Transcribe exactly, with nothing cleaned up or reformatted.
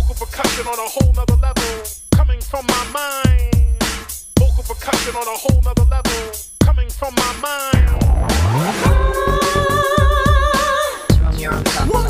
Vocal percussion on a whole nother level, coming from my mind. Vocal percussion on a whole nother level, coming from my mind. Woman.